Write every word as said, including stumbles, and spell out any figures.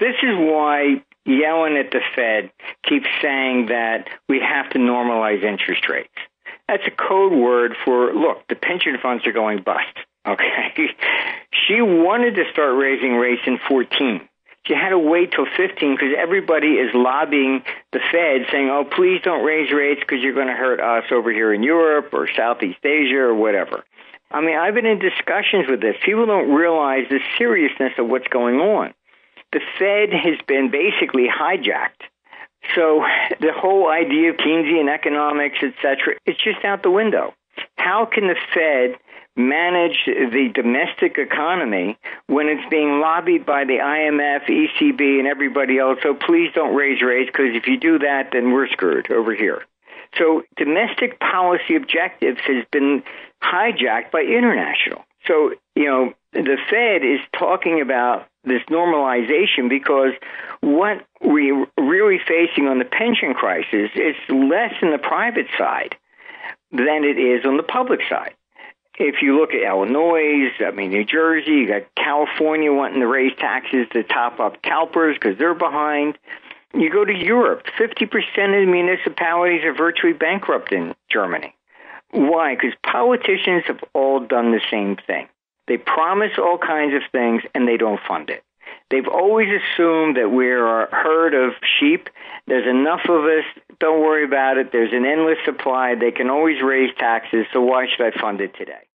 This is why Yellen at the Fed keeps saying that we have to normalize interest rates. That's a code word for, look, the pension funds are going bust. Okay. She wanted to start raising rates in fourteen. She had to wait till fifteen because everybody is lobbying the Fed saying, oh, please don't raise rates because you're going to hurt us over here in Europe or Southeast Asia or whatever. I mean, I've been in discussions with this. People don't realize the seriousness of what's going on. The Fed has been basically hijacked. So the whole idea of Keynesian economics, et cetera, it's just out the window. How can the Fed manage the domestic economy when it's being lobbied by the I M F, E C B, and everybody else? So please don't raise rates, because if you do that, then we're screwed over here. So domestic policy objectives has been hijacked by international. So, you know, the Fed is talking about this normalization because what we're really facing on the pension crisis is less in the private side than it is on the public side. If you look at Illinois, I mean, New Jersey, you got California wanting to raise taxes to top up CalPERS because they're behind. You go to Europe, fifty percent of the municipalities are virtually bankrupt in Germany. Why? Because politicians have all done the same thing. They promise all kinds of things, and they don't fund it. They've always assumed that we're a herd of sheep. There's enough of us. Don't worry about it. There's an endless supply. They can always raise taxes, so why should I fund it today?